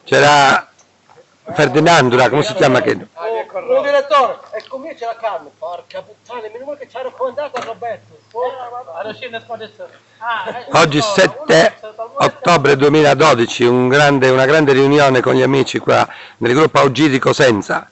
C'era Ferdinando, come si chiama? Che... Oh, direttore, ecco qui c'è la carne. Porca puttana, meno male che ci ha raccontato a Roberto. Oggi 7 ottobre 2012, una grande riunione con gli amici qua nel gruppo AUG di Cosenza.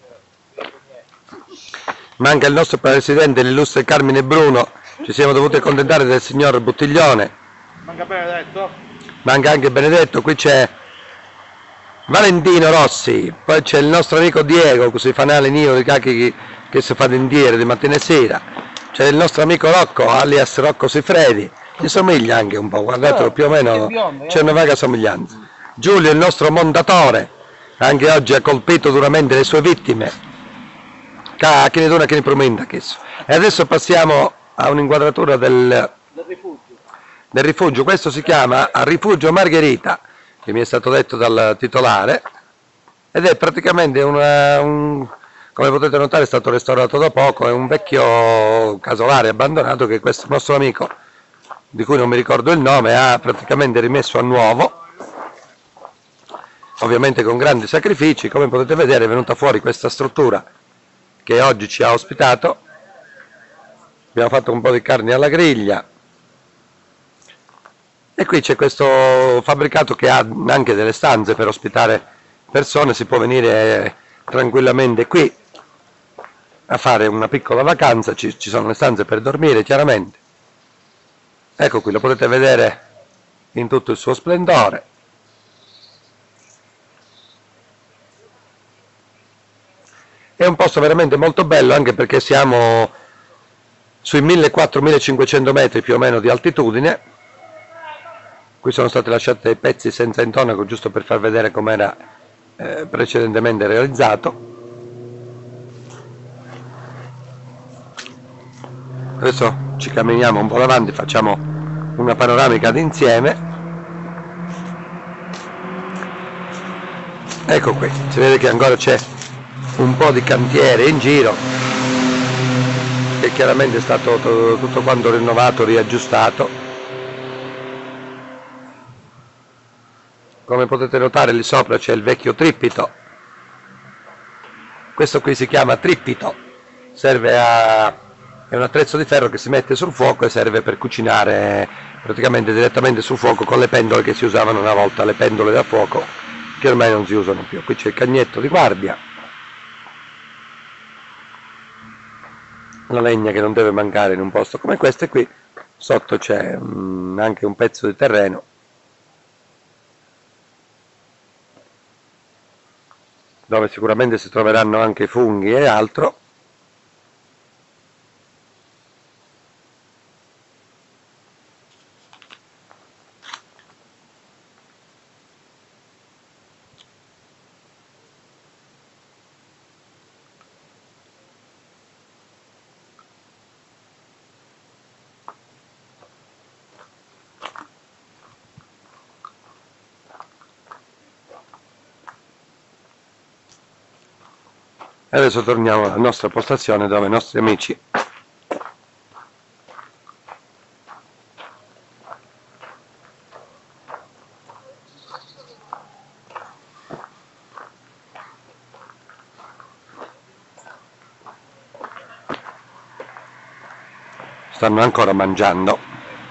Manca il nostro presidente, l'illustre Carmine Bruno, ci siamo dovuti accontentare del signor Buttiglione. Manca Benedetto. Manca anche Benedetto, qui c'è Valentino Rossi, poi c'è il nostro amico Diego, così fanale Nio di cacchi che si fa dentiere di mattina e sera, c'è il nostro amico Rocco, alias Rocco Sifredi, gli somiglia anche un po', guardatelo, più o meno c'è una vaga somiglianza. Giulio, il nostro montatore, anche oggi ha colpito duramente le sue vittime. Che ne dona, che ne promenda questo. E adesso passiamo a un'inquadratura del rifugio. Questo si chiama Rifugio Margherita, che mi è stato detto dal titolare, ed è praticamente come potete notare è stato restaurato da poco, è un vecchio casolare abbandonato che questo nostro amico, di cui non mi ricordo il nome, ha praticamente rimesso a nuovo, ovviamente con grandi sacrifici. Come potete vedere è venuta fuori questa struttura che oggi ci ha ospitato. Abbiamo fatto un po' di carne alla griglia e qui c'è questo fabbricato che ha anche delle stanze per ospitare persone, si può venire tranquillamente qui a fare una piccola vacanza, ci sono le stanze per dormire chiaramente. Ecco qui, lo potete vedere in tutto il suo splendore. È un posto veramente molto bello, anche perché siamo sui 1400-1500 metri più o meno di altitudine. Qui sono stati lasciati dei pezzi senza intonaco, giusto per far vedere com'era precedentemente realizzato. Adesso ci camminiamo un po' davanti, facciamo una panoramica d'insieme. Ecco qui, si vede che ancora c'è un po' di cantiere in giro, che chiaramente è stato tutto quanto rinnovato, riaggiustato. Come potete notare lì sopra c'è il vecchio trippito. Questo qui si chiama trippito, è un attrezzo di ferro che si mette sul fuoco e serve per cucinare praticamente direttamente sul fuoco con le pendole che si usavano una volta, le pendole da fuoco che ormai non si usano più. Qui c'è il cagnetto di guardia, la legna che non deve mancare in un posto come questo, e qui sotto c'è anche un pezzo di terreno dove sicuramente si troveranno anche funghi e altro. E adesso torniamo alla nostra postazione dove i nostri amici stanno ancora mangiando.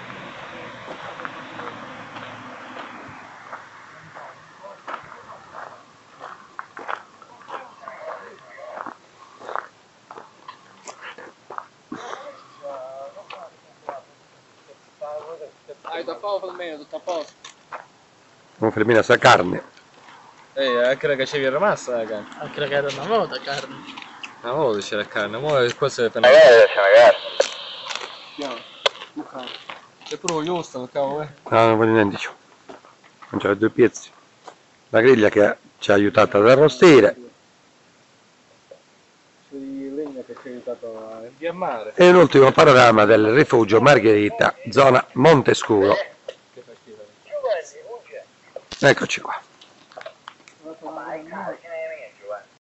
Hai tappato per me, tutto a posto. Confermina sa carne. Anche che c'è rimasta la carne. Anche che era una volta carne. Una volta c'era carne, ora questo è per c'è una noi. È proprio giusto, cavolo. No, non voglio niente più. Non c'è due pezzi. La griglia che ci ha aiutato ad arrostire. Di legna che ci ha aiutato a infiammare. E un ultimo panorama del rifugio Margherita, zona Montescuro. Eccoci qua.